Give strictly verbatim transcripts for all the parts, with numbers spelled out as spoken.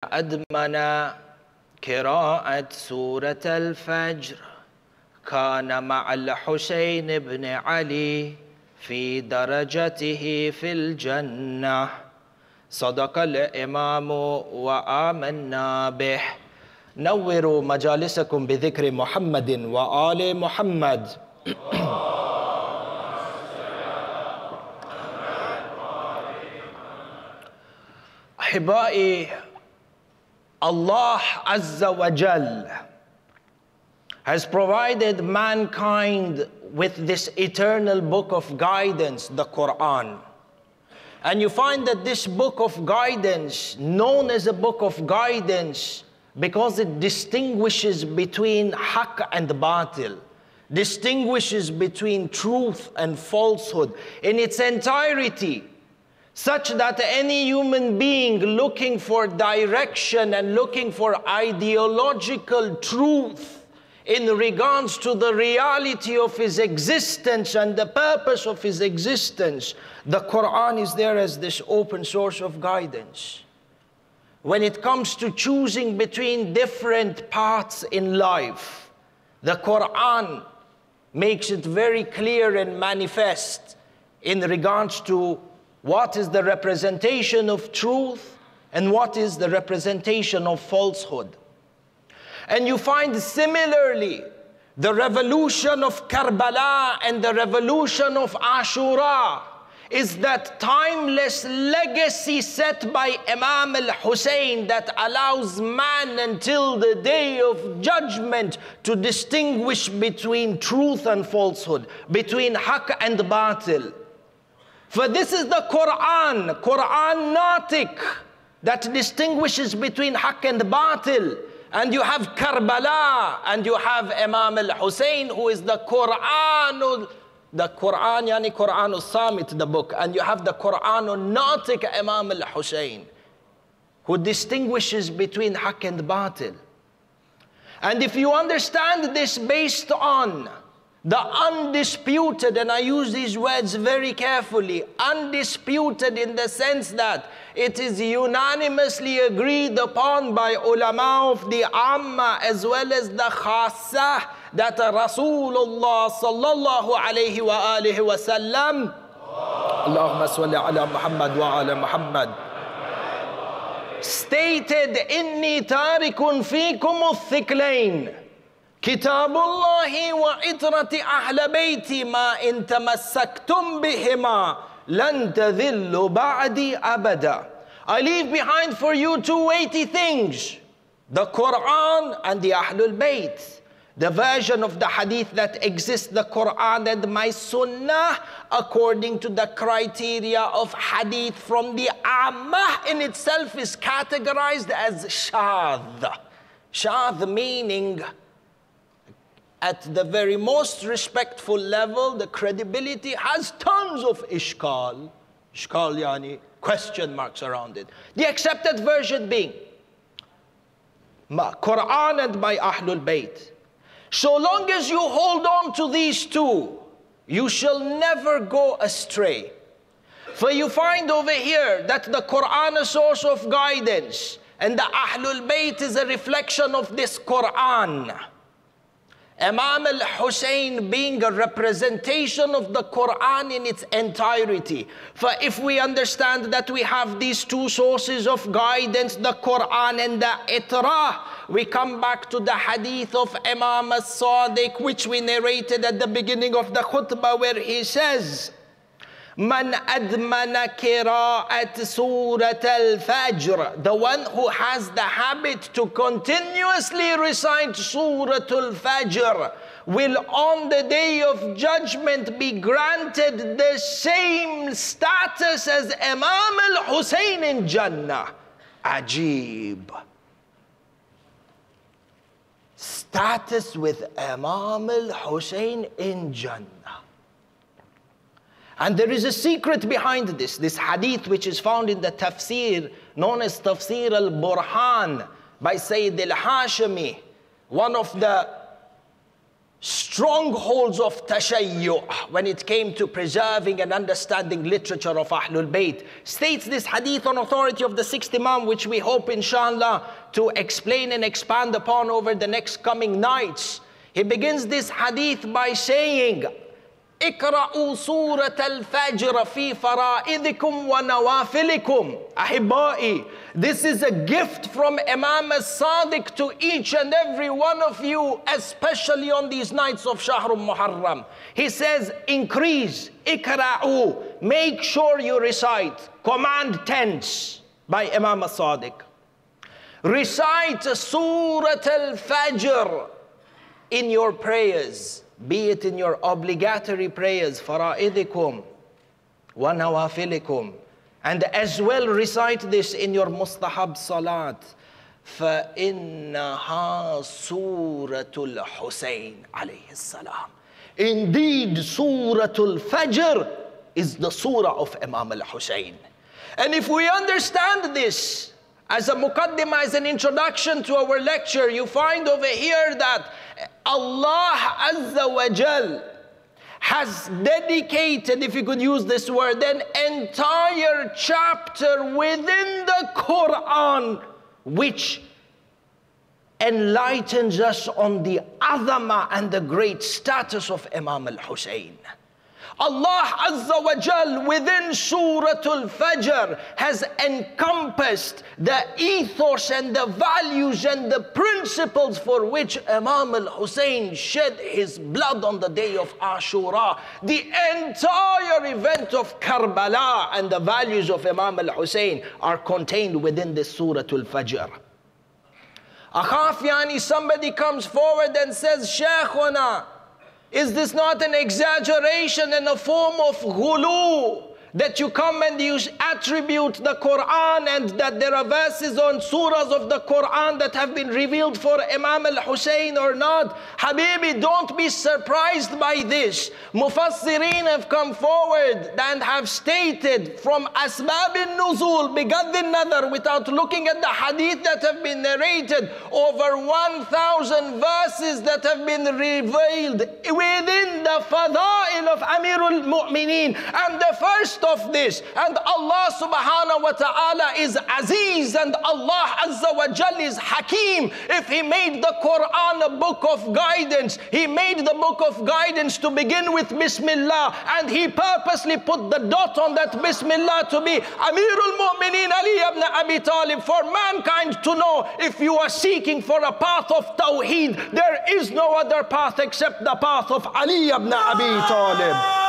أدمن قراءة سورة الفجر كان مع الحسين بن علي في درجته في الجنة صدق الإمام وآمنا به. نوروا مجالسكم بذكر محمد وآل محمد. أحبائي, Allah Azza wa Jal has provided mankind with this eternal book of guidance, the Quran. And you find that this book of guidance, known as a book of guidance, because it distinguishes between haqq and batil, distinguishes between truth and falsehood in its entirety, such that any human being looking for direction and looking for ideological truth in regards to the reality of his existence and the purpose of his existence, the Quran is there as this open source of guidance. When it comes to choosing between different paths in life, the Quran makes it very clear and manifest in regards to what is the representation of truth and what is the representation of falsehood. And you find similarly the revolution of Karbala and the revolution of Ashura is that timeless legacy set by Imam Hussain that allows man until the day of judgment to distinguish between truth and falsehood, between haqq and batil. For this is the Quran, Quran an-Natiq, that distinguishes between haqq and batil. And you have Karbala, and you have Imam al-Hussain, who is the Quran, the Quran, yani Quran al-Samit, the book. And you have the Quran al-Natiq, Imam al-Hussain, who distinguishes between haqq and batil. And if you understand this based on the undisputed, and I use these words very carefully, undisputed in the sense that it is unanimously agreed upon by ulama of the Amma as well as the Khassa that Rasulullah sallallahu alayhi wa alihi wa sallam, Allahumma salli ala Muhammad wa ala Muhammad, stated, Inni tarikun fikum al-thaqalayn, كتاب الله وعطرة ahlulbayt ما إن تمسكتم بهما لن تذلوا بعدي أبدا. I leave behind for you two weighty things, the Quran and the ahlulbayt. The version of the hadith that exists, the Quran and my sunnah, according to the criteria of hadith from the Ammah, in itself is categorized as shadh. Shadh meaning, at the very most respectful level, the credibility has tons of ishkal. Ishkal yani question marks around it. The accepted version being Quran and by Ahlul Bayt. So long as you hold on to these two, you shall never go astray. For you find over here that the Quran is a source of guidance and the Ahlul Bayt is a reflection of this Quran. Imam al-Hussain being a representation of the Quran in its entirety. For if we understand that we have these two sources of guidance, the Quran and the Itra, we come back to the hadith of Imam Sadiq, which we narrated at the beginning of the khutbah, where he says, Man admana qira'at Surah Fajr, the one who has the habit to continuously recite Surah Fajr, will on the day of judgment be granted the same status as Imam al-Hussain in Jannah. Ajib. Status with Imam al-Hussain in Jannah. And there is a secret behind this. This hadith, which is found in the tafsir, known as Tafsir al-Burhan, by Sayyid al-Hashimi, one of the strongholds of tashayyu' when it came to preserving and understanding literature of Ahlul Bayt, states this hadith on authority of the sixth Imam, which we hope inshallah to explain and expand upon over the next coming nights. He begins this hadith by saying, اقرأوا سورة الفجر في فرائضكم ونوافلكم. Ahibba'i, this is a gift from Imam Sadiq to each and every one of you, especially on these nights of Shahr Muharram. He says, increase, ikra'u, make sure you recite, command tense by Imam Sadiq. Recite Surah Al-Fajr in your prayers, be it in your obligatory prayers, fara'idikum wa nawafilikum, and as well recite this in your mustahab salat, فَإِنَّهَا سُورَةُ الْحُسَيْنِ alayhi salam. Indeed, Suratul Fajr is the surah of Imam al-Hussain. And if we understand this as a muqaddimah, as an introduction to our lecture, you find over here that Allah Azza wa Jal has dedicated, if you could use this word, an entire chapter within the Quran which enlightens us on the azama and the great status of Imam al-Hussain. Allah Azza wa Jal within Suratul Fajr has encompassed the ethos and the values and the principles for which Imam al-Hussain shed his blood on the day of Ashura. The entire event of Karbala and the values of Imam al-Hussain are contained within this Suratul Fajr. Akhaf yani, somebody comes forward and says, Shaykhuna, is this not an exaggeration and a form of ghulu that you come and you attribute the Quran and that there are verses on surahs of the Quran that have been revealed for Imam al-Hussain or not? Habibi, don't be surprised by this. Mufassirin have come forward and have stated from asbab al-nuzul, bigad al-nadar, without looking at the hadith that have been narrated, over one thousand verses that have been revealed within the fada'il of Amirul Mu'mineen. And the first of this, and Allah subhanahu wa ta'ala is Aziz and Allah Azza wa Jal is Hakim. If He made the Quran a book of guidance, He made the book of guidance to begin with Bismillah, and He purposely put the dot on that Bismillah to be Amirul Mu'mineen Ali ibn Abi Talib, for mankind to know, if you are seeking for a path of Tawheed, there is no other path except the path of Ali ibn Abi Talib.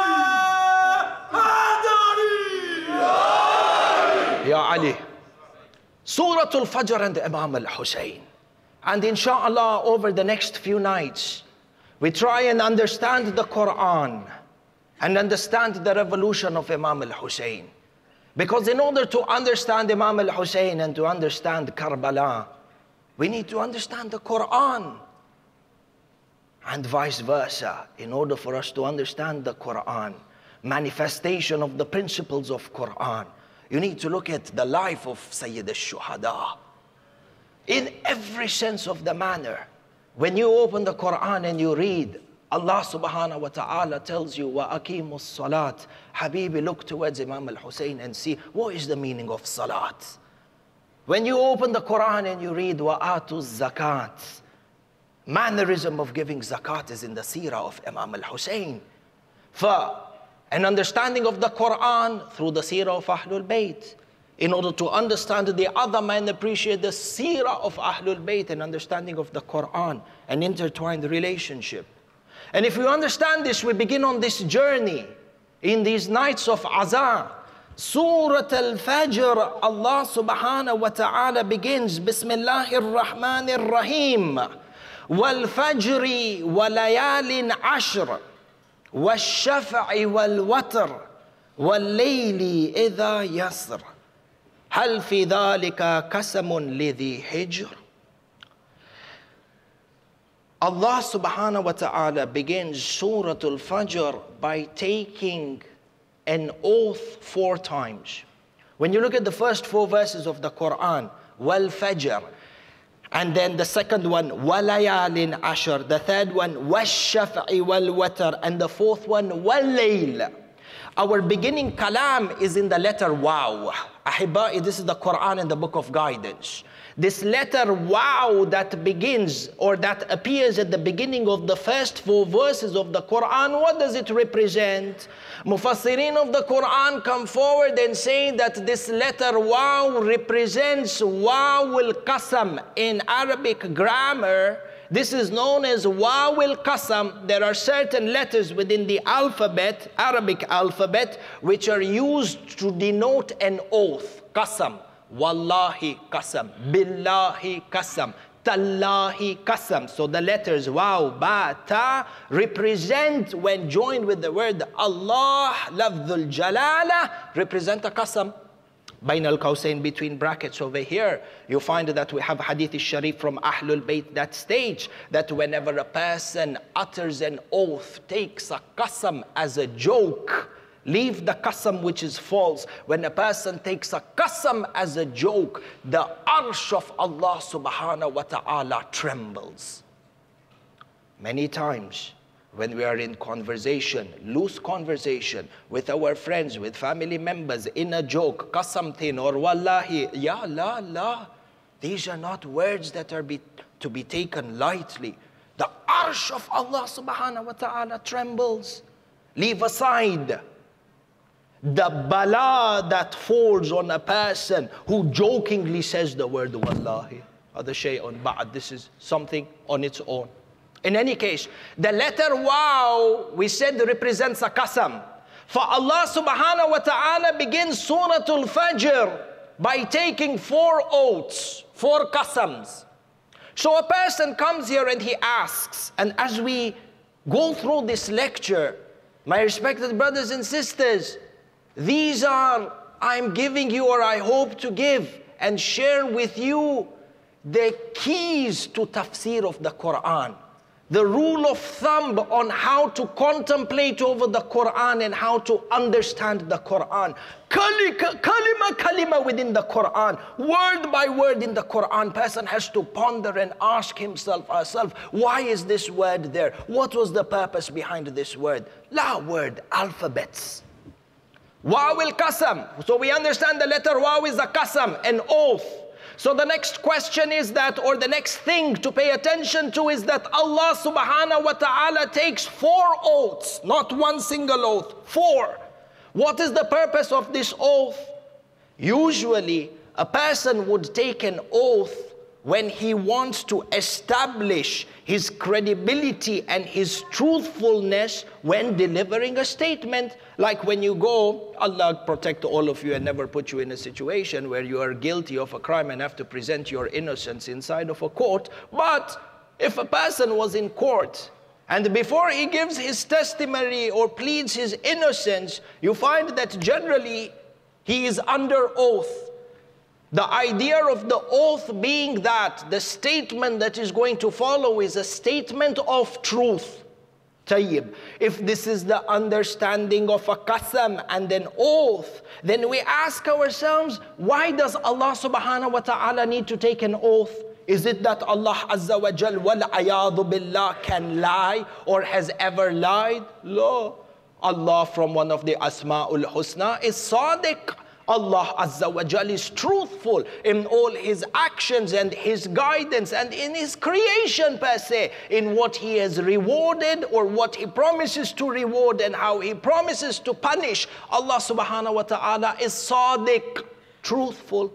Ya Ali. Suratul Fajr and Imam al-Hussain. And inshallah, over the next few nights, we try and understand the Quran and understand the revolution of Imam al-Hussain. Because in order to understand Imam al-Hussain and to understand Karbala, we need to understand the Quran. And vice versa, in order for us to understand the Quran, manifestation of the principles of Quran, you need to look at the life of Sayyid al-Shuhada. In every sense of the manner, when you open the Quran and you read, Allah subhanahu wa ta'ala tells you, wa aqimus salat. Habibi, look towards Imam al-Hussain and see, what is the meaning of salat? When you open the Quran and you read, wa atuz zakat, mannerism of giving zakat is in the seerah of Imam al-Hussain. For an understanding of the Quran through the seerah of ahlulbayt, in order to understand the other and appreciate the seerah of ahlulbayt, and understanding of the Quran, an intertwined relationship. And if we understand this, we begin on this journey in these nights of Azah. Surah Al-Fajr, Allah subhanahu wa ta'ala begins, Bismillahir Rahmanir Rahim, Wal Fajri wa layalin ashr, والشفع والوتر والليل إذا يسر هل في ذلك قسم لذي حجر. Allah subhanahu wa ta'ala begins Surah Al-Fajr by taking an oath four times. When you look at the first four verses of the Quran, Wal Fajr, And then the second one, walayalin ashar. The third one, washaf'i wal watar. And the fourth one, walayl. Our beginning kalam is in the letter waw. Ahibba'i, this is the Quran and the book of guidance. This letter waw that begins or that appears at the beginning of the first four verses of the Quran, what does it represent? Mufassirin of the Quran come forward and say that this letter waw represents waw al-qasam. In Arabic grammar, this is known as waw al-qasam. There are certain letters within the alphabet, Arabic alphabet, which are used to denote an oath. Qasam. Wallahi qasam, billahi qasam, tallahi qasam. So the letters waw, ba, ta represent, when joined with the word Allah, lafdhul jalala, represent a qasam. Bain al-qawsayn, between brackets over here, you find that we have hadith sharif from ahlulbayt that stage that whenever a person utters an oath, takes a qasam as a joke, leave the qasam which is false. When a person takes a qasam as a joke, the arsh of Allah subhanahu wa ta'ala trembles. Many times when we are in conversation, loose conversation with our friends, with family members, in a joke, qasam thin or wallahi, ya la la, these are not words that are be, to be taken lightly. The arsh of Allah subhanahu wa ta'ala trembles. Leave aside the bala that falls on a person who jokingly says the word wallahi. Other shay'un ba'd. This is something on its own. In any case, the letter waw, we said, represents a qasam. For Allah subhanahu wa ta'ala begins Surah Fajr by taking four oaths, four qasams. So a person comes here and he asks, and as we go through this lecture, my respected brothers and sisters, these are, I'm giving you, or I hope to give and share with you, the keys to tafsir of the Quran. The rule of thumb on how to contemplate over the Quran and how to understand the Quran. Kalima, kalima within the Quran. Word by word in the Quran. Person has to ponder and ask himself, herself, why is this word there? What was the purpose behind this word? La word, alphabets. Waw al-qasam. So we understand the letter waw is a qasam, an oath. So the next question is that, or the next thing to pay attention to is that Allah subhanahu wa ta'ala takes four oaths, not one single oath, four. What is the purpose of this oath? Usually, a person would take an oath when he wants to establish his credibility and his truthfulness when delivering a statement. Like when you go, Allah protect all of you and never put you in a situation where you are guilty of a crime and have to present your innocence inside of a court. But if a person was in court and before he gives his testimony or pleads his innocence, you find that generally he is under oath. The idea of the oath being that the statement that is going to follow is a statement of truth. Tayyib. If this is the understanding of a qasam and an oath, then we ask ourselves, why does Allah subhanahu wa ta'ala need to take an oath? Is it that Allah azza wa jal wal ayadu billah can lie or has ever lied? No. Allah, from one of the Asma'ul Husna, is Sadiq. Allah Azza wa Jal is truthful in all his actions and his guidance and in his creation per se, in what he has rewarded or what he promises to reward and how he promises to punish. Allah subhanahu wa ta'ala is Sadiq, truthful.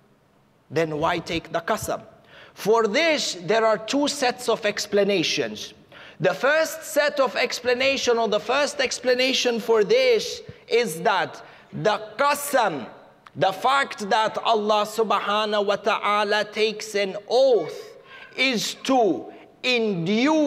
Then why take the qasam? For this, there are two sets of explanations. The first set of explanation, or the first explanation for this, is that the qasam, the fact that Allah subhanahu wa ta'ala takes an oath, is to induce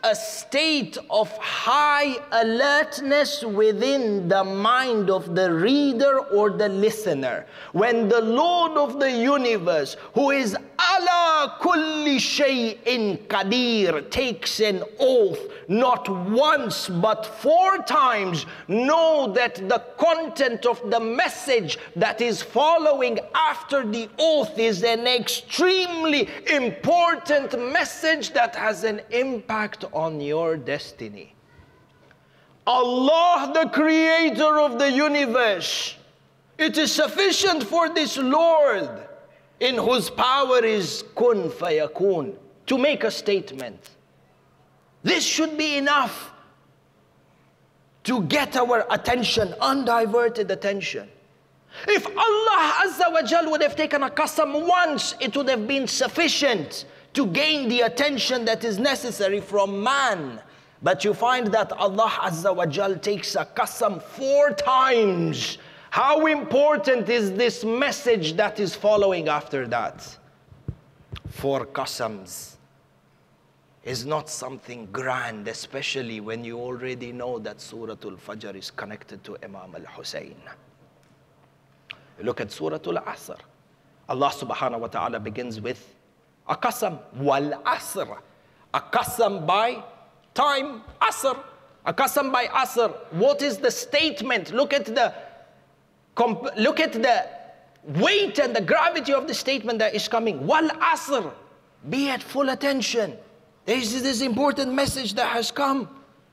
a state of high alertness within the mind of the reader or the listener. When the Lord of the universe, who is ala kulli shay'in qadir, takes an oath, not once but four times, know that the content of the message that is following after the oath is an extremely important message that has an impact on your destiny. Allah, the creator of the universe, it is sufficient for this Lord, in whose power is kun fayakun, to make a statement. This should be enough to get our attention, undiverted attention. If Allah Azza wa Jal would have taken a qasam once, it would have been sufficient to gain the attention that is necessary from man. But you find that Allah Azza wa Jal takes a qasam four times. How important is this message that is following after that? Four qasams is not something grand, especially when you already know that Surah Fajr is connected to Imam Hussain. Look at Surah Al-Asr. Allah subhanahu wa ta'ala begins with a qasam, wal asr. A qasam by time, asr. A qasam by asr. What is the statement? Look at the, look at the weight and the gravity of the statement that is coming. Wal asr. Be at full attention. There is this important message that has come.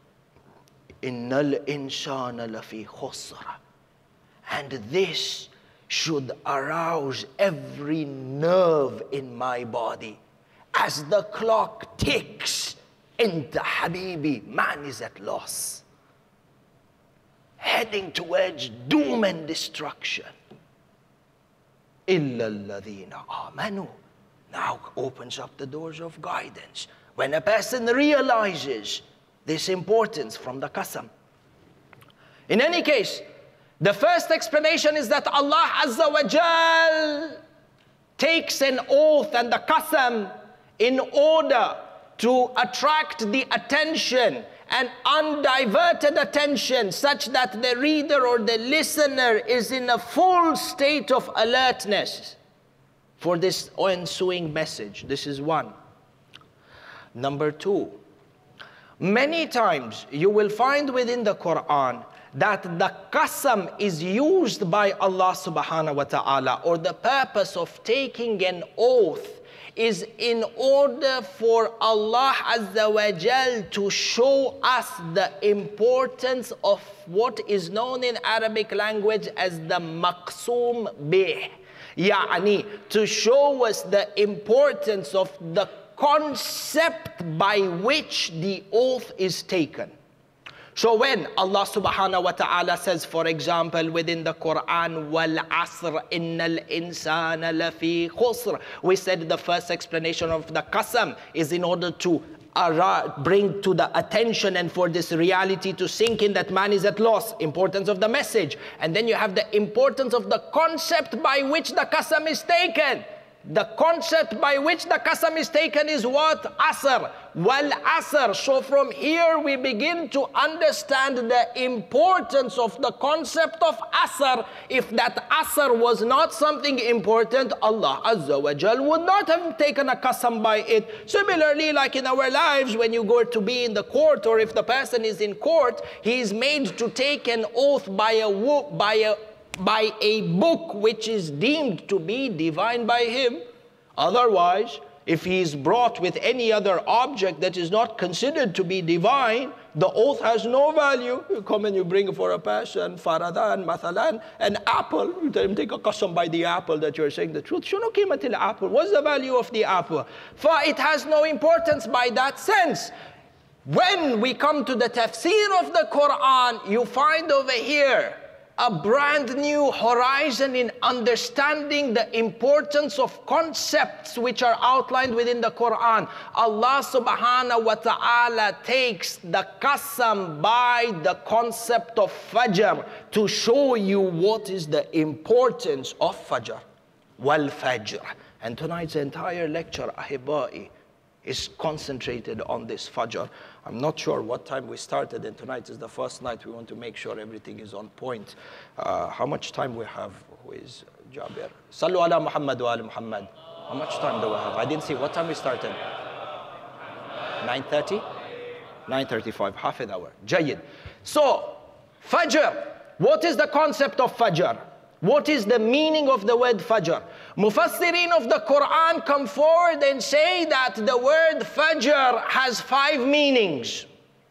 Innal insana lafi khusr. And this should arouse every nerve in my body. As the clock ticks into Habibi, man is at loss, heading towards doom and destruction. Illa alladhina amanu. Now opens up the doors of guidance. When a person realizes this importance from the qasam. In any case, the first explanation is that Allah Azza wa Jal takes an oath and the qasam in order to attract the attention and undiverted attention such that the reader or the listener is in a full state of alertness for this ensuing message. This is one. Number two, many times you will find within the Quran that the qasam is used by Allah subhanahu wa ta'ala, or the purpose of taking an oath is in order for Allah Azza wa Jal to show us the importance of what is known in Arabic language as the maqsoom bih. Yani, to show us the importance of the concept by which the oath is taken. So when Allah subhanahu wa ta'ala says, for example, within the Quran, wal asr innal insana lafi khusr, we said the first explanation of the qasam is in order to bring to the attention and for this reality to sink in that man is at loss, importance of the message. And then you have the importance of the concept by which the qasam is taken. The concept by which the qasam is taken is what? Asr. Wal asr. So from here we begin to understand the importance of the concept of asr. If that asr was not something important, Allah Azza wa Jal would not have taken a qasam by it. Similarly, like in our lives, when you go to be in the court, or if the person is in court, he is made to take an oath by a by a by a book which is deemed to be divine by him. Otherwise, if he is brought with any other object that is not considered to be divine, the oath has no value. You come and you bring for a person, faradan, mathalan, an apple. You tell him, take a qasam by the apple that you're saying the truth. Shunu qimatil apple. What's the value of the apple? For it has no importance by that sense. When we come to the tafsir of the Quran, you find over here a brand new horizon in understanding the importance of concepts which are outlined within the Quran. Allah subhanahu wa ta'ala takes the qasam by the concept of Fajr to show you what is the importance of Fajr. Wal Fajr. And tonight's entire lecture, Ahibai, is concentrated on this Fajr. I'm not sure what time we started, and tonight is the first night. We want to make sure everything is on point. Uh, how much time we have? Who is Jabir? Sallu ala Muhammad wa ala Muhammad. How much time do we have? I didn't see. What time we started? nine thirty? nine thirty-five, half an hour. Jayyid. So, Fajr. What is the concept of Fajr? What is the meaning of the word Fajr? Mufassirin of the Quran come forward and say that the word Fajr has five meanings.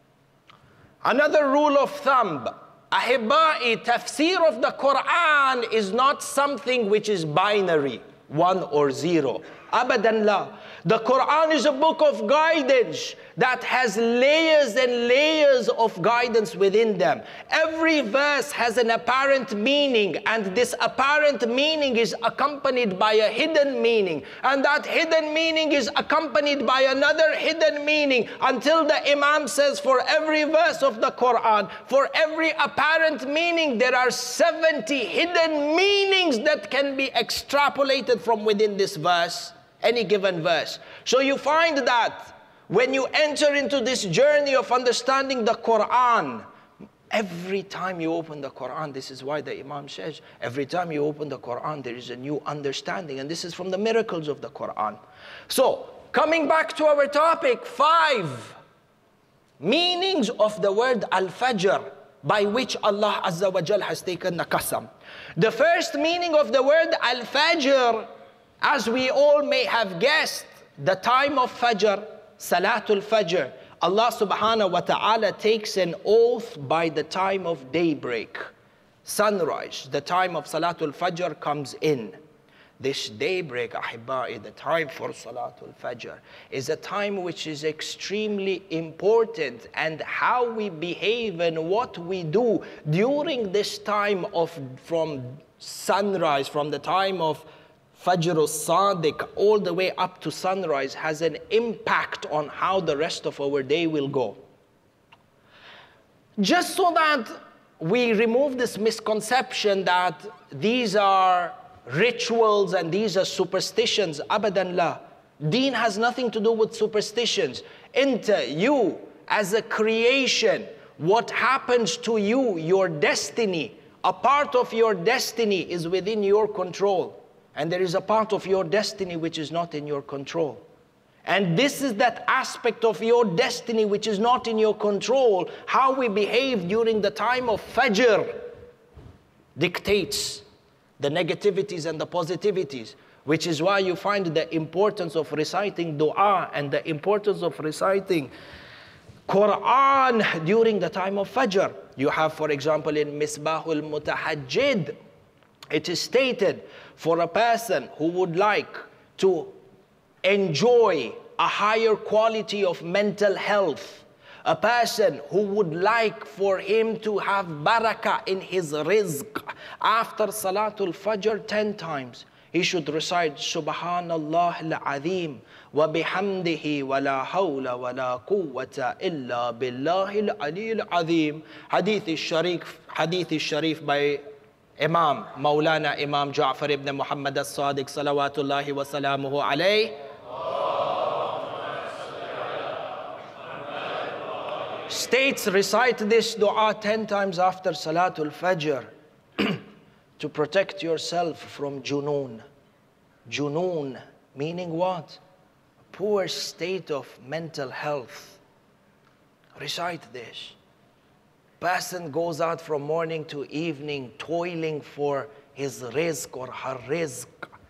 Another rule of thumb, Ahibba'i, tafsir of the Quran is not something which is binary, one or zero. Abadan la. The Quran is a book of guidance that has layers and layers of guidance within them. Every verse has an apparent meaning, and this apparent meaning is accompanied by a hidden meaning, and that hidden meaning is accompanied by another hidden meaning, until the Imam says for every verse of the Quran, for every apparent meaning, there are seventy hidden meanings that can be extrapolated from within this verse. Any given verse. So you find that when you enter into this journey of understanding the Quran, every time you open the Quran, this is why the Imam says, every time you open the Quran, there is a new understanding. And this is from the miracles of the Quran. So, coming back to our topic, five meanings of the word Al-Fajr, by which Allah Azza wa Jal has taken the qasam. The first meaning of the word Al-Fajr, as we all may have guessed, the time of Fajr, Salatul Fajr, Allah subhanahu wa ta'ala takes an oath by the time of daybreak. Sunrise, the time of Salatul Fajr comes in. This daybreak, Ahibba'i, the time for Salatul Fajr, is a time which is extremely important, and how we behave and what we do during this time of, from sunrise, from the time of Fajr al-Sadiq all the way up to sunrise, has an impact on how the rest of our day will go. Just so that we remove this misconception that these are rituals and these are superstitions, abadan la. Deen has nothing to do with superstitions. Enter you as a creation, what happens to you, your destiny, a part of your destiny is within your control. And there is a part of your destiny which is not in your control. And this is that aspect of your destiny which is not in your control. How we behave during the time of Fajr dictates the negativities and the positivities. Which is why you find the importance of reciting dua and the importance of reciting Quran during the time of Fajr. You have, for example, in Misbahul Mutahajjid, it is stated, for a person who would like to enjoy a higher quality of mental health, a person who would like for him to have barakah in his rizq, after Salatul Fajr ten times, he should recite Subhanallah al-Azim wa bihamdihi wa la hawla wa la quwwata illa billahi al-Ali al-Azim. Hadith is Sharif, Hadith is Sharif by Imam, Maulana Imam Ja'far ibn Muhammad al-Sadiq, salawatullahi wa salamuhu alayh. States, recite this dua ten times after Salatul Fajr to protect yourself from junoon. Junoon, meaning what? A poor state of mental health. Recite this. Person goes out from morning to evening toiling for his rizq or her rizq,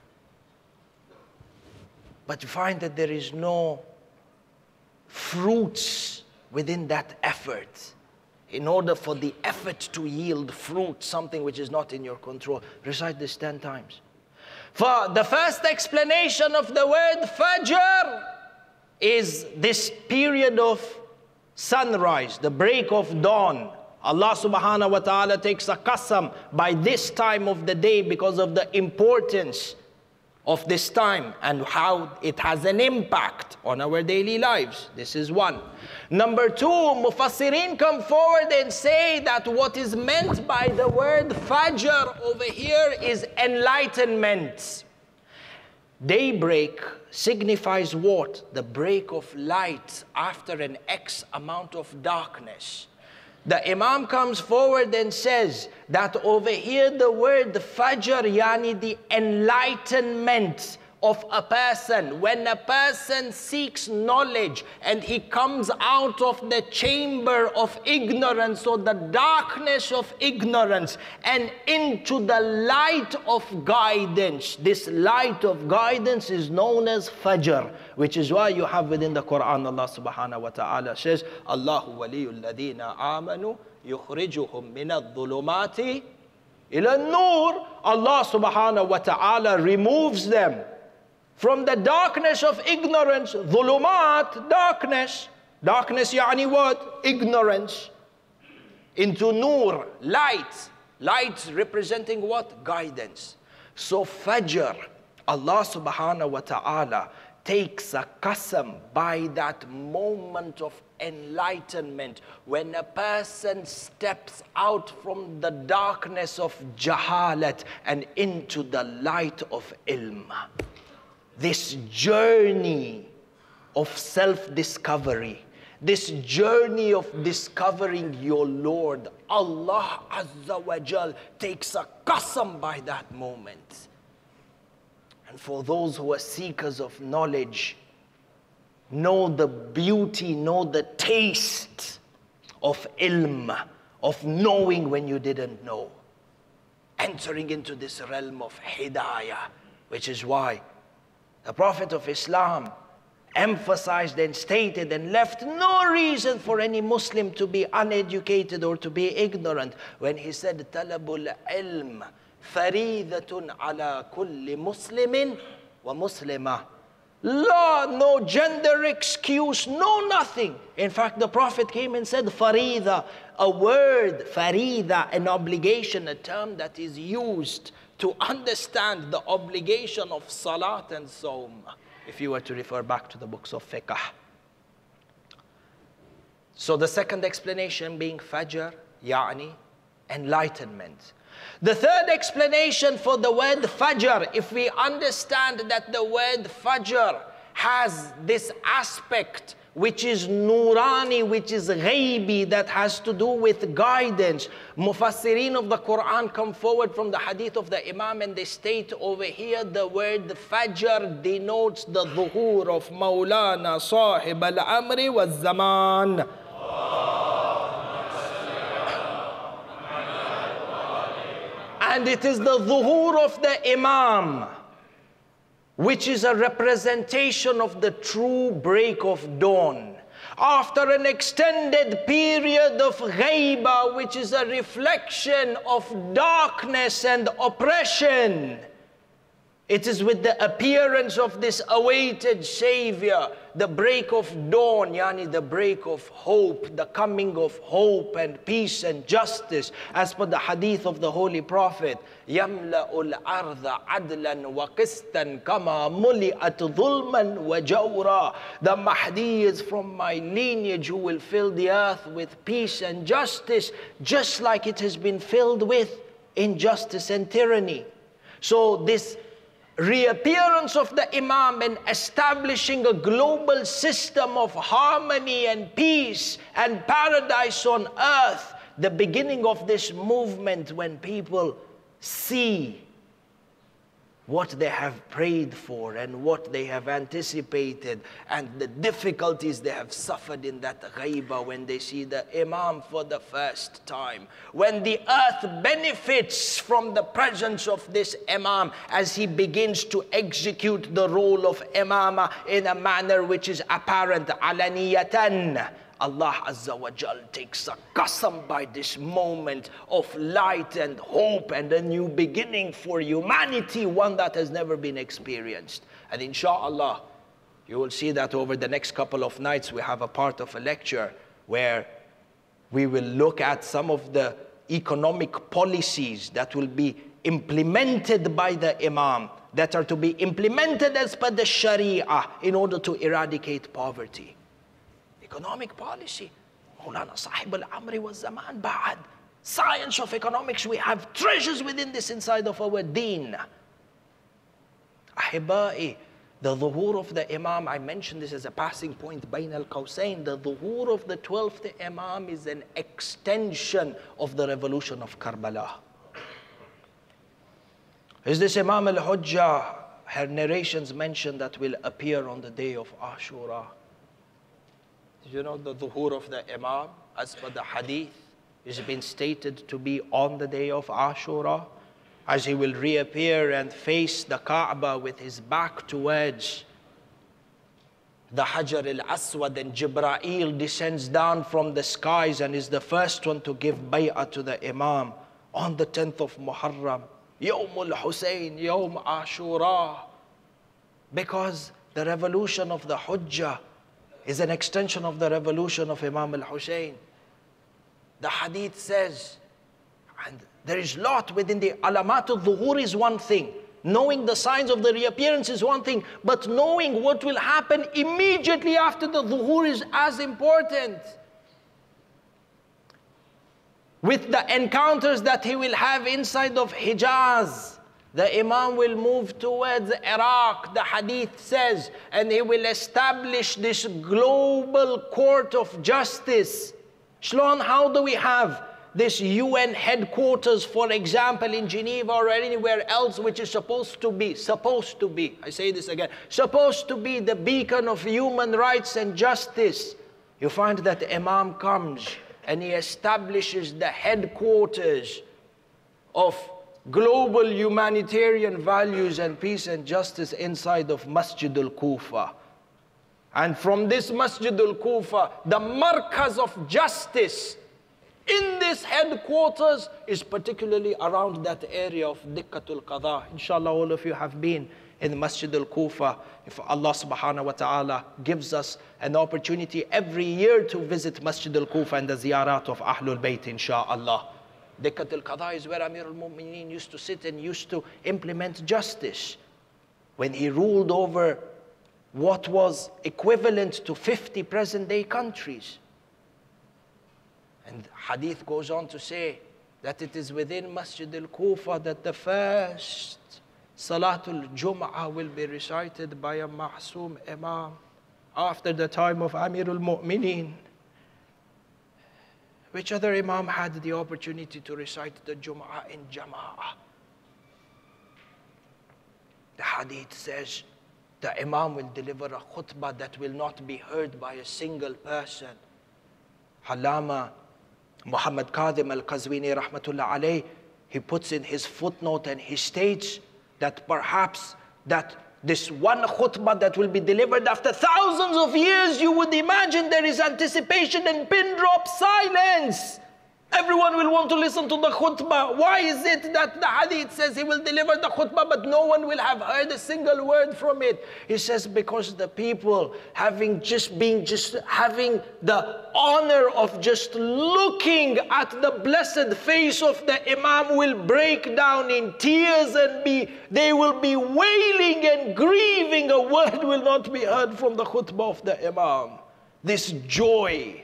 but you find that there is no fruits within that effort. In order for the effort to yield fruit, something which is not in your control, recite this ten times. For the first explanation of the word Fajr is this period of sunrise, the break of dawn. Allah subhanahu wa ta'ala takes a qasam by this time of the day because of the importance of this time and how it has an impact on our daily lives. This is one. Number two, Mufassirin come forward and say that what is meant by the word Fajr over here is enlightenment. Daybreak signifies what? The break of light after an X amount of darkness. The Imam comes forward and says that over here the word Fajr, yani the enlightenment of a person. When a person seeks knowledge and he comes out of the chamber of ignorance or the darkness of ignorance and into the light of guidance. This light of guidance is known as Fajr, which is why you have within the Quran Allah subhanahu wa ta'ala says, Allahu waliyul ladina amanu yukhrijuhum minad dhulumati ila nur. Allah subhanahu wa ta'ala removes them from the darkness of ignorance. Dhulumat, darkness. Darkness yani what? Ignorance. Into nur, light. Light representing what? Guidance. So Fajr, Allah subhanahu wa ta'ala takes a qasam by that moment of enlightenment when a person steps out from the darkness of jahalat and into the light of ilm. This journey of self-discovery, this journey of discovering your Lord, Allah Azza wa Jal takes a qasam by that moment. And for those who are seekers of knowledge, know the beauty, know the taste of ilm, of knowing when you didn't know. Entering into this realm of hidayah, which is why the Prophet of Islam emphasized and stated and left no reason for any Muslim to be uneducated or to be ignorant when he said, Talabul ilm faridatun ala kulli muslimin wa muslima. Law, no gender excuse, no nothing. In fact, the Prophet came and said, farida, a word, farida, an obligation, a term that is used to understand the obligation of salat and sawm, if you were to refer back to the books of fiqh. So the second explanation being Fajr, yani enlightenment. The third explanation for the word Fajr, if we understand that the word Fajr has this aspect which is nurani, which is ghaibi, that has to do with guidance. Mufassirin of the Quran come forward from the hadith of the Imam and they state over here the word Fajr denotes the dhuhur of Maulana Sahib al-Amri wa zaman. And it is the dhuhur of the Imam, which is a representation of the true break of dawn. After an extended period of ghaiba, which is a reflection of darkness and oppression, it is with the appearance of this awaited Savior, the break of dawn, yani the break of hope, the coming of hope and peace and justice. As per the hadith of the Holy Prophet, يَمْلَأُ الْأَرْضَ عَدْلًا وَقِسْطًا كَمَا مُلِئَتْ ظُلْمًا وَجَوْرًا. The Mahdi is from my lineage who will fill the earth with peace and justice, just like it has been filled with injustice and tyranny. So this reappearance of the Imam and establishing a global system of harmony and peace and paradise on earth, the beginning of this movement when people see what they have prayed for and what they have anticipated and the difficulties they have suffered in that ghaiba when they see the Imam for the first time. When the earth benefits from the presence of this Imam as he begins to execute the role of Imama in a manner which is apparent, alaniyatan. Allah Azza wa Jal takes a qasam by this moment of light and hope and a new beginning for humanity, one that has never been experienced. And inshallah, you will see that over the next couple of nights we have a part of a lecture where we will look at some of the economic policies that will be implemented by the Imam, that are to be implemented as per the Sharia in order to eradicate poverty. Economic policy. Maulana Sahib al-Amri wa zaman ba'ad. Science of economics, we have treasures within this inside of our deen. Ahibai, the dhuhur of the Imam, I mentioned this as a passing point, Bain al-Qawsayn, the dhuhur of the twelfth Imam is an extension of the revolution of Karbala. Is this Imam al-Hujjah, her narrations mention that will appear on the day of Ashura. Did you know the dhuhur of the Imam, as per the Hadith, is been stated to be on the day of Ashura, as he will reappear and face the Kaaba with his back towards the Hajar al-Aswad, and Jibreel descends down from the skies and is the first one to give bay'ah to the Imam on the tenth of Muharram, Imam Hussain, Yawm Ashura. Because the revolution of the Hujjah is an extension of the revolution of Imam al-Hussain. The Hadith says, and there is lot within the alamat al-dhuhur is one thing. Knowing the signs of the reappearance is one thing. But knowing what will happen immediately after the dhuhur is as important. With the encounters that he will have inside of Hijaz, the Imam will move towards Iraq, the Hadith says, and he will establish this global court of justice. Shlon, how do we have this U N headquarters, for example, in Geneva or anywhere else, which is supposed to be, supposed to be, I say this again, supposed to be the beacon of human rights and justice? You find that the Imam comes and he establishes the headquarters of global humanitarian values and peace and justice inside of Masjid al-Kufa. And from this Masjid al-Kufa, the markaz of justice in this headquarters is particularly around that area of Dikkatul Qadha. Inshallah, all of you have been in Masjid al-Kufa. If Allah subhanahu wa ta'ala gives us an opportunity every year to visit Masjid al-Kufa and the ziyarat of ahlulbayt, inshallah. Dikkatul Qadha is where Amir al-Mu'mineen used to sit and used to implement justice. When he ruled over what was equivalent to fifty present day countries. And Hadith goes on to say that it is within Masjid al-Kufa that the first Salatul Jum'ah will be recited by a Ma'soom Imam after the time of Amir al-Mu'mineen. Which other Imam had the opportunity to recite the Jum'ah in Jama'ah? The Hadith says the Imam will deliver a khutbah that will not be heard by a single person. Allama Muhammad Kadhim al-Qazwini rahmatullah alayh, he puts in his footnote and he states that perhaps that this one khutbah that will be delivered after thousands of years, you would imagine there is anticipation and pin drop silence. Everyone will want to listen to the khutbah. Why is it that the Hadith says he will deliver the khutbah but no one will have heard a single word from it? He says because the people having just been just having the honor of just looking at the blessed face of the Imam will break down in tears and be they will be wailing and grieving. A word will not be heard from the khutbah of the Imam. This joy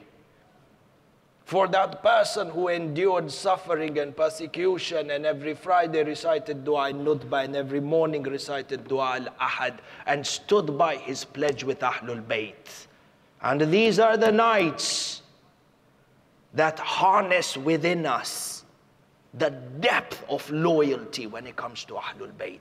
for that person who endured suffering and persecution and every Friday recited Dua al-Nudba and every morning recited Dua al-Ahad and stood by his pledge with ahlulbayt. And these are the nights that harness within us the depth of loyalty when it comes to ahlulbayt.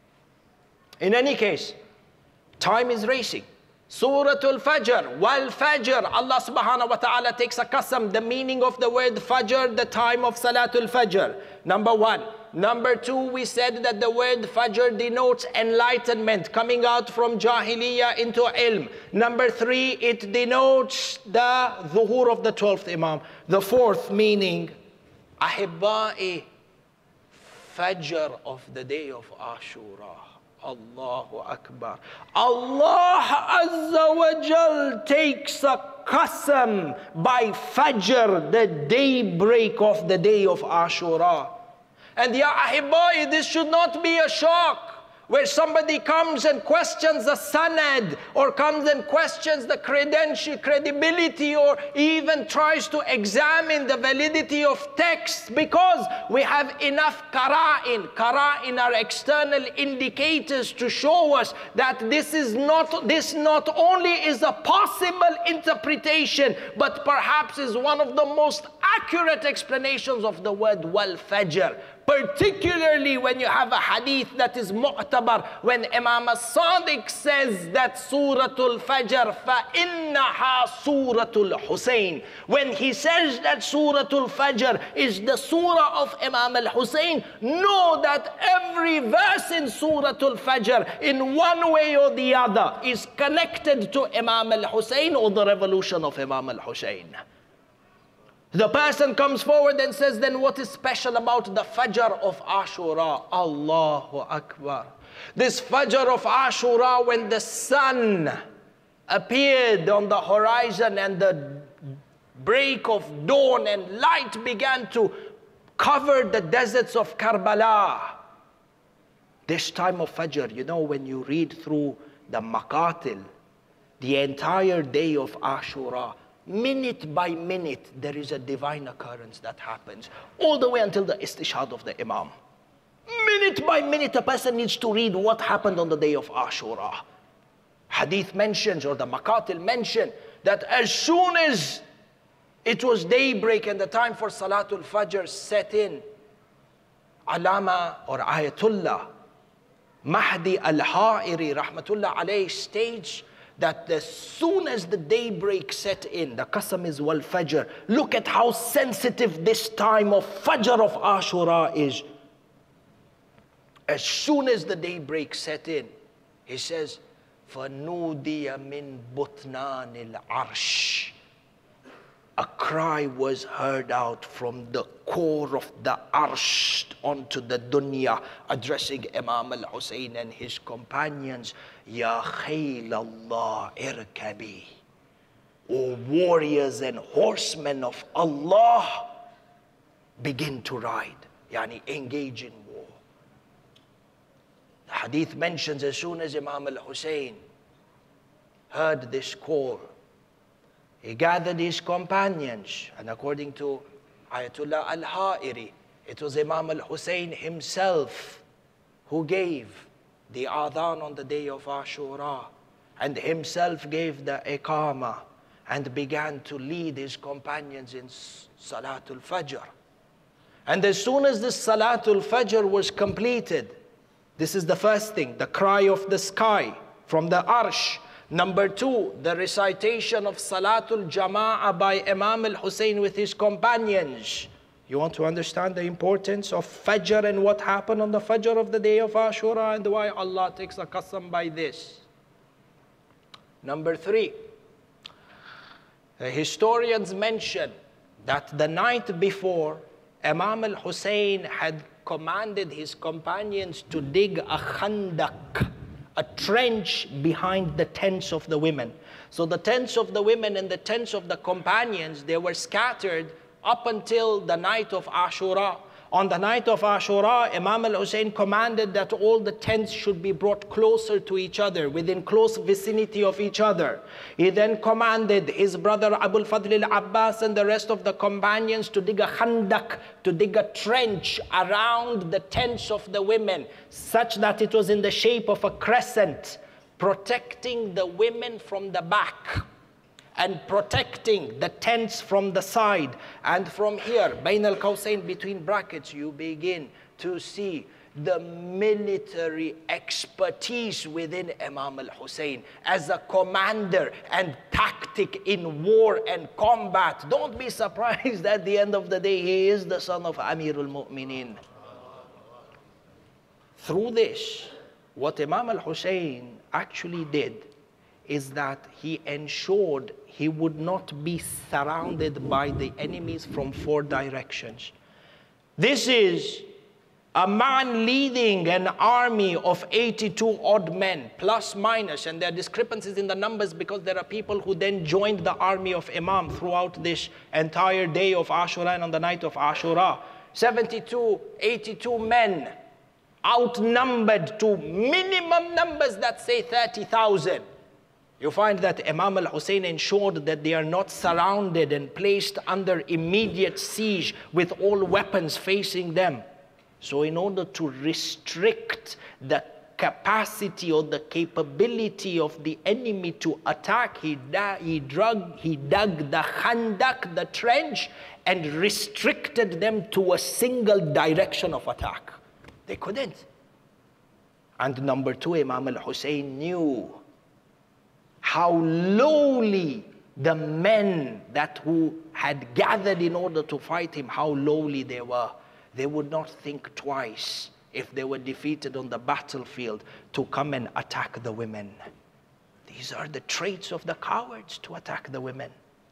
In any case, time is racing. Surah Fajr, while Fajr, Allah subhanahu wa ta'ala takes a qasam, the meaning of the word Fajr, the time of Salatul Fajr. Number one. Number two, we said that the word Fajr denotes enlightenment, coming out from Jahiliyyah into Ilm. Number three, it denotes the dhuhur of the twelfth Imam. The fourth meaning, Ahibba'i, Fajr of the day of Ashura. Allahu Akbar. Allah Azza wa Jal takes a qasam by Fajr, the daybreak of the day of Ashura. And ya Ahibbai, this should not be a shock. where somebody comes and questions the sanad, or comes and questions the credential credibility, or even tries to examine the validity of texts, because we have enough qara'in. Qara'in are external indicators to show us that this is not, this not only is a possible interpretation, but perhaps is one of the most accurate explanations of the word wal fajr. Particularly when you have a hadith that is mu'tabar, when Imam Sadiq says that Suratul Fajr, فَإِنَّهَا Suratul Hussain. When he says that Suratul Fajr is the surah of Imam al-Hussain, know that every verse in Suratul Fajr, in one way or the other, is connected to Imam al-Hussain or the revolution of Imam al-Hussain. The person comes forward and says, then what is special about the Fajr of Ashura? Allahu Akbar. This Fajr of Ashura, when the sun appeared on the horizon and the break of dawn and light began to cover the deserts of Karbala. This time of Fajr, you know, when you read through the Maqatil, the entire day of Ashura, minute by minute, there is a divine occurrence that happens, all the way until the istishhad of the Imam. Minute by minute, a person needs to read what happened on the day of Ashura. Hadith mentions, or the Maqatil mention, that as soon as it was daybreak and the time for Salatul Fajr set in, Alama or Ayatullah Mahdi al-Ha'iri rahmatullah alayhi states that as soon as the daybreak set in, the qasam is wal fajr. Look at how sensitive this time of Fajr of Ashura is. As soon as the daybreak set in, he says, فَنُودِيَ مِن بُطْنَانِ الْعَرْشِ. A cry was heard out from the core of the arsh onto the dunya, addressing Imam al-Hussain and his companions. Ya khayl Allah irkabi. O warriors and horsemen of Allah, begin to ride. Yani engage in war. The hadith mentions as soon as Imam al-Hussain heard this call, he gathered his companions, and according to Ayatullah al-Ha'iri, it was Imam al-Hussain himself who gave the adhan on the day of Ashura, and himself gave the iqamah, and began to lead his companions in Salatul Fajr. And as soon as the Salatul Fajr was completed, this is the first thing, the cry of the sky from the arsh. Number two, the recitation of Salatul Jama'ah by Imam al-Hussain with his companions. You want to understand the importance of Fajr and what happened on the Fajr of the day of Ashura and why Allah takes a qasam by this. Number three, the historians mention that the night before, Imam al-Hussain had commanded his companions to dig a khandaq, a trench behind the tents of the women. So the tents of the women and the tents of the companions, they were scattered up until the night of Ashura. On the night of Ashura, Imam al-Hussain commanded that all the tents should be brought closer to each other, within close vicinity of each other. He then commanded his brother Abu al-Fadl al-Abbas and the rest of the companions to dig a khandaq, to dig a trench around the tents of the women, such that it was in the shape of a crescent, protecting the women from the back and protecting the tents from the side. And from here, Bain al-Qawsayn, between brackets, you begin to see the military expertise within Imam al-Hussain as a commander and tactic in war and combat. Don't be surprised at the end of the day, he is the son of Amir al-Mu'mineen. Through this, what Imam al-Hussain actually did is that he ensured he would not be surrounded by the enemies from four directions. This is a man leading an army of eighty-two odd men, plus minus, and there are discrepancies in the numbers because there are people who then joined the army of Imam throughout this entire day of Ashura and on the night of Ashura. seventy-two, eighty-two men outnumbered to minimum numbers that say thirty thousand. You find that Imam al-Hussain ensured that they are not surrounded and placed under immediate siege with all weapons facing them. So in order to restrict the capacity or the capability of the enemy to attack, he, he, drug, he dug the khandak, the trench, and restricted them to a single direction of attack. They couldn't. And number two, Imam al-Hussain knew how lowly the men that who had gathered in order to fight him, how lowly they were. They would not think twice if they were defeated on the battlefield to come and attack the women. These are the traits of the cowards, to attack the women.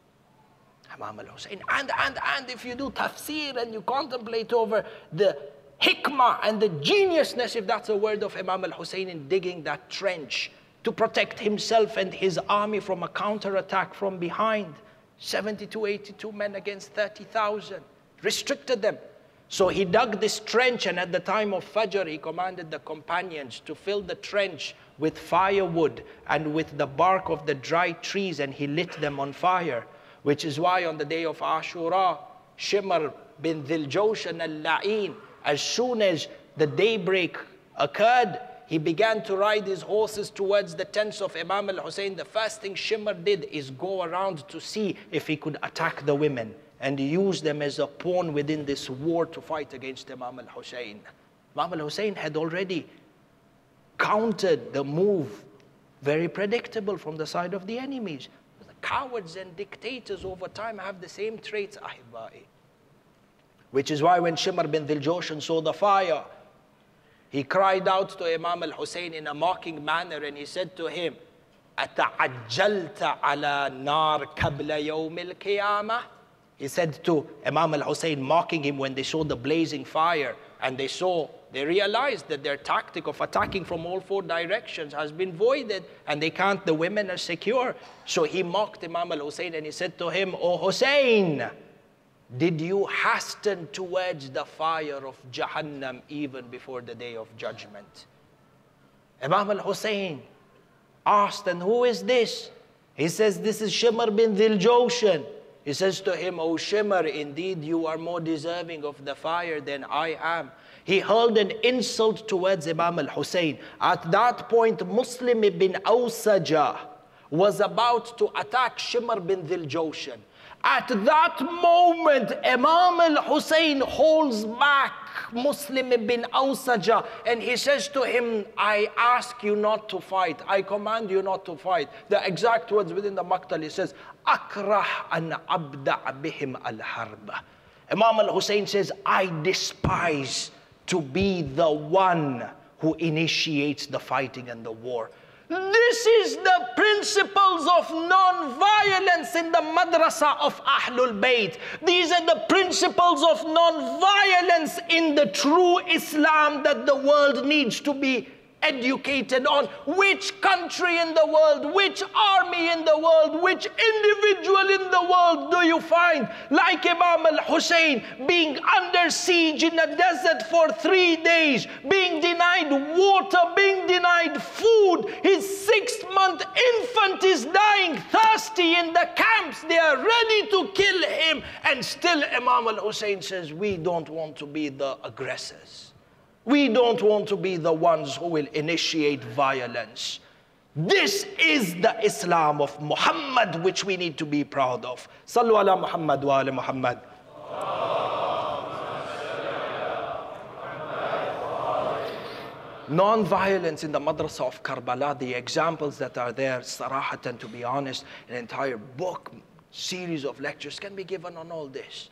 Imam al-Hussain. And, and, and if you do tafsir and you contemplate over the hikmah and the geniusness, if that's a word, of Imam al-Hussain in digging that trench to protect himself and his army from a counterattack from behind. seventy-two, eighty-two men against thirty thousand. Restricted them. So he dug this trench, and at the time of Fajr, he commanded the companions to fill the trench with firewood and with the bark of the dry trees, and he lit them on fire. Which is why on the day of Ashura, Shimr bin Dhil Jawshan al-La'in, as soon as the daybreak occurred, he began to ride his horses towards the tents of Imam al-Hussain. The first thing Shimr did is go around to see if he could attack the women and use them as a pawn within this war to fight against Imam al-Hussain. Imam al-Hussain had already countered the move, very predictable from the side of the enemies. The cowards and dictators over time have the same traits, ahibai. Which is why when Shimr bin Dhil Jawshan saw the fire, he cried out to Imam al-Hussain in a mocking manner, and he said to him, أَتَعَجَّلْتَ عَلَى نَارْ قَبْلَ يَوْمِ الْقِيَامَةِ. He said to Imam al-Hussain, mocking him when they saw the blazing fire, and they saw, they realized that their tactic of attacking from all four directions has been voided, and they can't, the women are secure. So he mocked Imam al-Hussain, and he said to him, O Hussain, did you hasten towards the fire of Jahannam even before the day of judgment? Imam al-Hussain asked, and who is this? He says, this is Shimr bin Dhil Jawshan. He says to him, O Shimr, indeed you are more deserving of the fire than I am. He hurled an insult towards Imam al-Hussain. At that point, Muslim ibn Awsaja was about to attack Shimr bin Dhil Jawshan. At that moment, Imam al-Hussain holds back Muslim ibn Awsaja, and he says to him, I ask you not to fight. I command you not to fight. The exact words within the Maqtal, he says, Akrah an abda' bihim al-harb. Imam al-Hussain says, I despise to be the one who initiates the fighting and the war. This is the principles of non-violence in the madrasa of ahlulbayt. These are the principles of non-violence in the true Islam that the world needs to be educated on. Which country in the world, which army in the world, which individual in the world do you find like Imam al-Hussain being under siege in a desert for three days, being denied water, being denied food, his six-month infant is dying thirsty in the camps, they are ready to kill him, and still Imam al-Hussain says, we don't want to be the aggressors. We don't want to be the ones who will initiate violence. This is the Islam of Muhammad, which we need to be proud of. Sallu ala Muhammad wa ala Muhammad. Non-violence in the madrasa of Karbala, the examples that are there, sarahatan, to be honest, an entire book, series of lectures can be given on all this.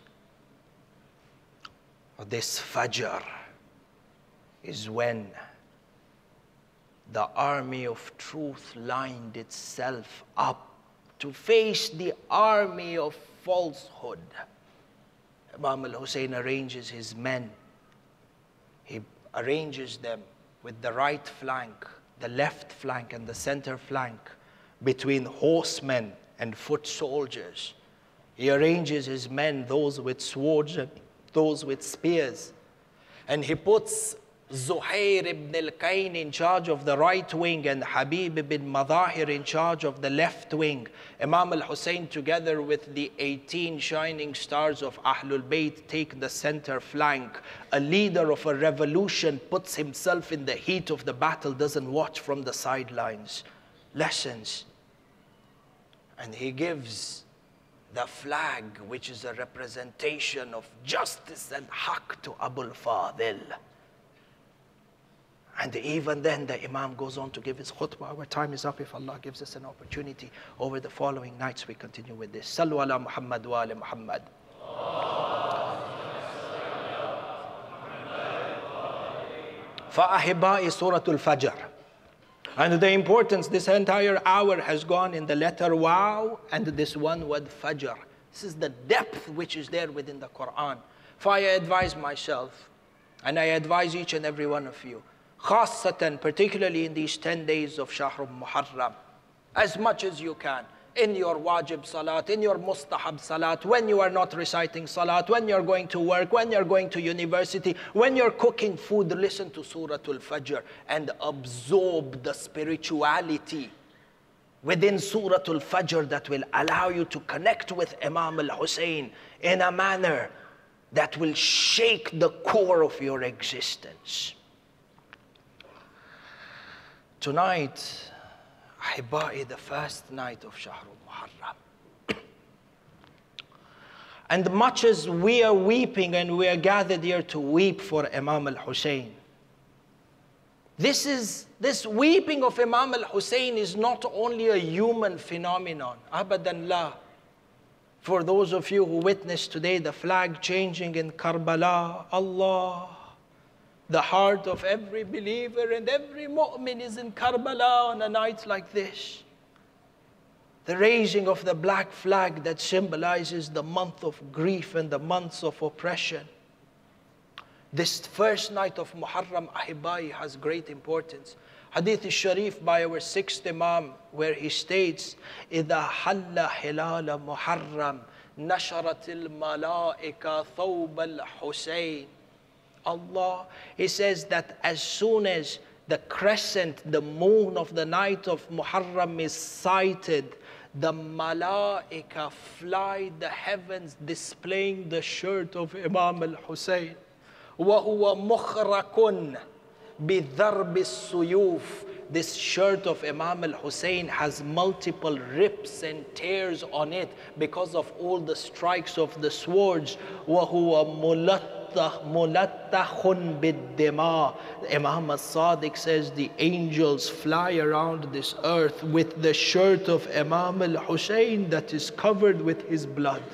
This Fajr is when the army of truth lined itself up to face the army of falsehood. Imam al-Hussain arranges his men. He arranges them with the right flank, the left flank, and the center flank between horsemen and foot soldiers. He arranges his men, those with swords and those with spears. And he puts Zuhair ibn al-Kain in charge of the right wing, and Habib ibn Madahir in charge of the left wing. Imam al-Hussain together with the eighteen shining stars of ahlulbayt take the center flank. A leader of a revolution puts himself in the heat of the battle, doesn't watch from the sidelines. Lessons. And he gives the flag, which is a representation of justice and haqq, to Abul Fadil. And even then the Imam goes on to give his khutbah. Our time is up. If Allah gives us an opportunity, over the following nights we continue with this. Sallu ala Muhammad wa ala Muhammad. Fa'ahibai Suratul Fajr. And the importance, this entire hour has gone in the letter Waw and this one word Fajr. This is the depth which is there within the Quran. For I advise myself, and I advise each and every one of you, khasatan, particularly in these ten days of Shahr Muharram, as much as you can, in your wajib salat, in your mustahab salat, when you are not reciting salat, when you're going to work, when you're going to university, when you're cooking food, listen to Suratul Fajr and absorb the spirituality within Suratul Fajr that will allow you to connect with Imam al-Hussain in a manner that will shake the core of your existence. Tonight, Ahibai, the first night of Shahr Muharram. And much as we are weeping and we are gathered here to weep for Imam al-Hussain, this is, this weeping of Imam al-Hussain is not only a human phenomenon, abadan la. For those of you who witnessed today the flag changing in Karbala, Allah, the heart of every believer and every mu'min is in Karbala on a night like this. The raising of the black flag that symbolizes the month of grief and the months of oppression. This first night of Muharram, Ahibai, has great importance. Hadith is Sharif by our sixth Imam, where he states, إِذَا حَلَّ حِلَالَ مُحَرَّمْ نَشَرَتِ الْمَلَائِكَ ثَوْبَ الْحُسَيْنِ. Allah, he says that as soon as the crescent, the moon of the night of Muharram is sighted, the malaika fly the heavens displaying the shirt of Imam al-Hussain. وَهُوَ مُخْرَكٌ بِذَرْبِ السُّيُوفِ. This shirt of Imam al-Hussain has multiple rips and tears on it because of all the strikes of the swords. وَهُوَ مُلَتَّ مُلَتَّخٌ بِالدِّمَاءِ. Imam Sadiq says the angels fly around this earth with the shirt of Imam al-Hussain that is covered with his blood.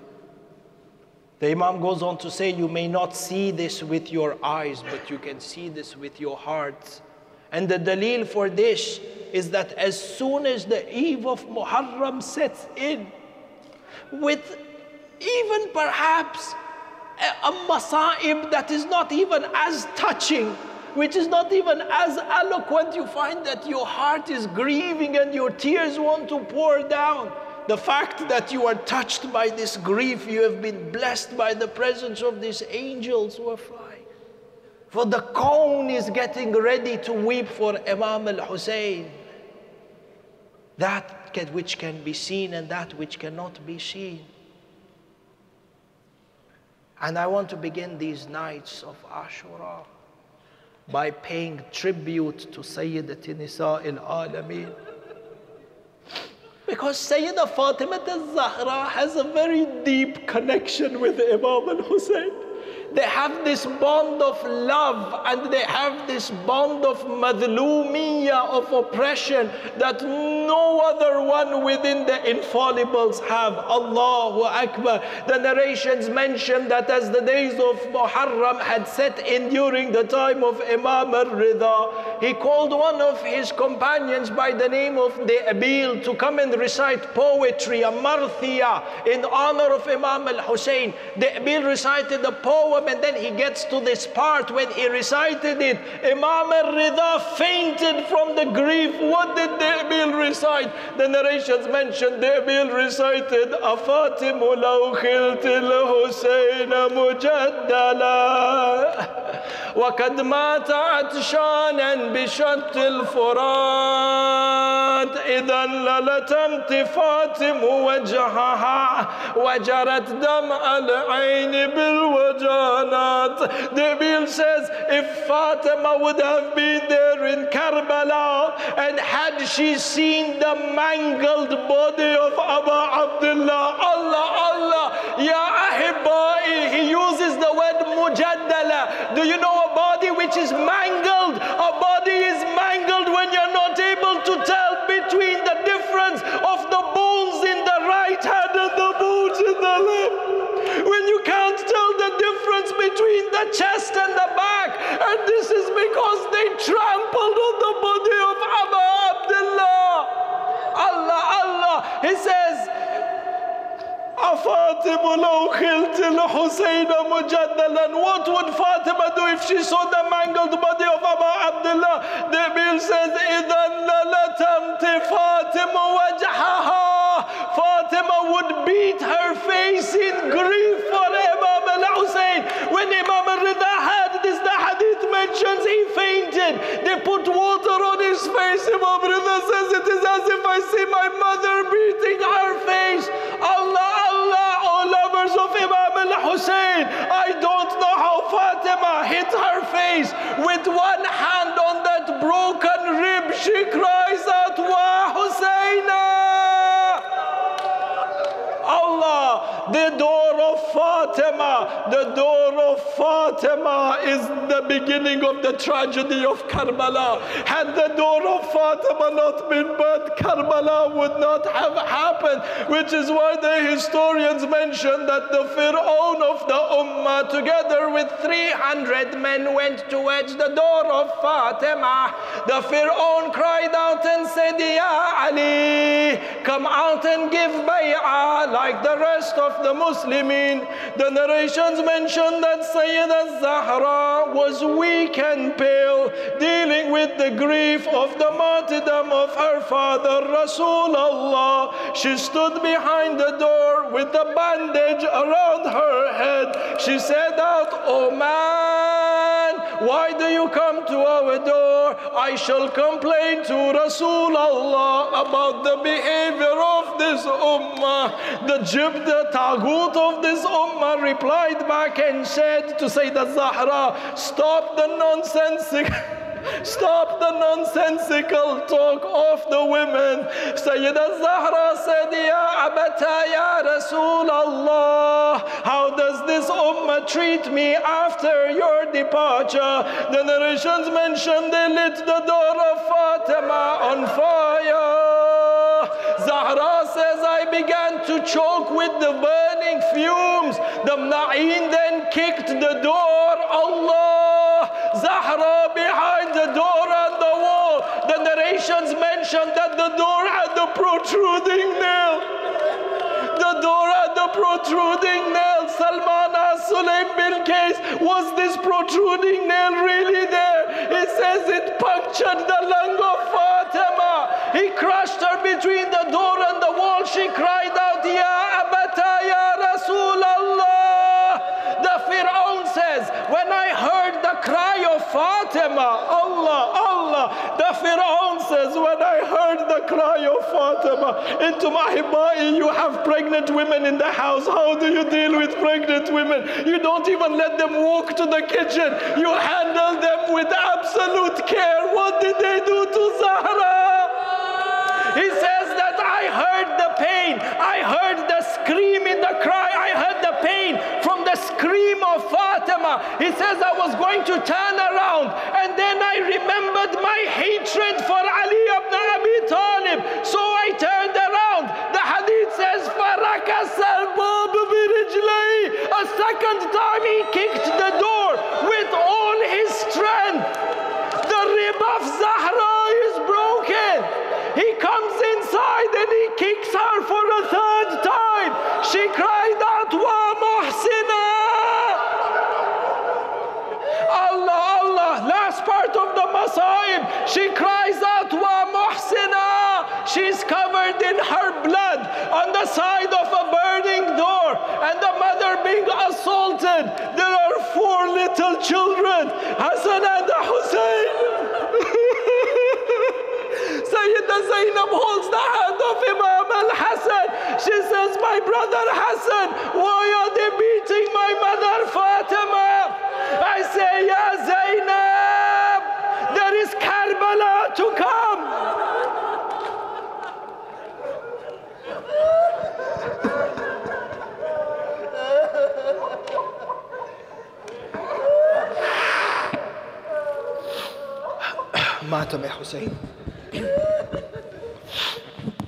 The Imam goes on to say, you may not see this with your eyes, but you can see this with your heart. And the dalil for this is that as soon as the eve of Muharram sets in, with even perhaps a masa'ib that is not even as touching, which is not even as eloquent, you find that your heart is grieving and your tears want to pour down. The fact that you are touched by this grief, you have been blessed by the presence of these angels who are flying. For the Kawn is getting ready to weep for Imam al-Hussain. That can, which can be seen and that which cannot be seen. And I want to begin these nights of Ashura by paying tribute to Sayyidati Nisa al-Alameen. Because Sayyida Fatima al-Zahra has a very deep connection with Imam al-Hussain. They have this bond of love and they have this bond of madhlumiyya, of oppression, that no other one within the infallibles have. Allahu Akbar. The narrations mention that as the days of Muharram had set in during the time of Imam al-Rida, he called one of his companions by the name of De'abil to come and recite poetry, a marthiyah, in honor of Imam al-Hussain. De'abil recited a poem Musab, and then he gets to this part when he recited it. Imam al-Rida fainted from the grief. What did De'bil recite? The narrations mentioned De'bil recited, Afatimu law khilti al-Hussain mujaddala وقد مات عطشانا بشط الفرات إذا للتمت فاطم وجهها وجرت دمع العين بالوجانات. De'bil says, if Fatima would have been there in Karbala and had she seen the mangled body of Aba Abdullah, Allah, Allah, Ya Ahibbai, he uses the word mujaddala. Do you know a body which is mangled? A body is mangled when you're not able to tell between the difference of the bones in the right hand and the bones in the left. When you can't tell the difference between the chest and the back. And this is because they trampled on the body of Aba Abdullah. Allah, Allah, he says, Fatima law khilti al-Hussain mujaddalan. What would Fatima do if she saw the mangled body of Aba Abdullah? De'bil says, إِذَنْ لَلَتَمْتِ فَاطِمَ وَجْهَهَا. Fatima would beat her face in grief for Imam al-Hussain. When Imam al-Rida had this, the hadith mentions he fainted. They put water on his face. Imam al-Rida says, it is as if I see my mother beating her face. Allah, lovers of Imam al-Hussain, I don't know how Fatima hit her face. With one hand on that broken rib, she cries out, Wa Hussaina! Allah, the door of Fatima, the door of Fatima is the beginning of the tragedy of Karbala. Had the door of Fatima not been bad, Karbala would not have happened. Which is why the historians mention that the Fir'aun of the Ummah, together with three hundred men, went towards the door of Fatima. The Fir'aun cried out and said, Ya Ali, come out and give bay'ah like the rest of the Muslimin. The narrations mention that Sayyidah Zahra was weak and pale, dealing with the grief of the martyrdom of her father, Rasulullah. She stood behind the door with a bandage around her head. She said out, Oh man, why do you come to our door? I shall complain to Rasulullah about the behavior of this ummah. The jib, the taghut of this ummah replied back and said to Sayyidah Zahra, stop the nonsensical Stop the nonsensical talk of the women. Sayyidah Zahra said, Ya Abata, Ya Rasulallah, how does this ummah treat me after your departure? The narrations mention they lit the door of Fatima on fire. Zahra says, I began to choke with the burning fumes. The Mna'in then kicked the door. Allah, Zahra behind the door and the wall. The narrations mention that the door had the protruding nail. The door had the protruding nail. Salman asked Sulaim bin Qais, was this protruding nail really there? He says it punctured the lung of Fatima. He crushed her between the door and the wall. She cried out, Ya Abata, Ya Rasulallah. The Fir'aun says, when I heard the cry of Fatima, Allah, Allah, the Fir'aun says, when I heard the cry of Fatima, into Mahibai, you have pregnant women in the house. How do you deal with pregnant women? You don't even let them walk to the kitchen. You handle them with absolute care. What did they do to Zahra? He says that I heard the pain. I heard the scream in the cry. I heard the pain from the scream of Fatima. He says I was going to turn around, and then I remembered my hatred for Ali ibn Abi Talib. So I turned around. The hadith says, a second time he kicked the door with all his strength. The rib of Zahra is broken. He comes inside and he kicks her for a third time. She cried out, Wa Muhsina! masa'ib. She cries out, wa muhsina. She's covered in her blood on the side of a burning door, and the mother being assaulted. There are four little children, Hassan and Hussain. Sayyida Zainab holds the hand of Imam al-Hassan. She says, my brother Hassan, why are they beating my mother Fatima? I say, Ya Zainab, there is Karbala to come. مات يا حسين.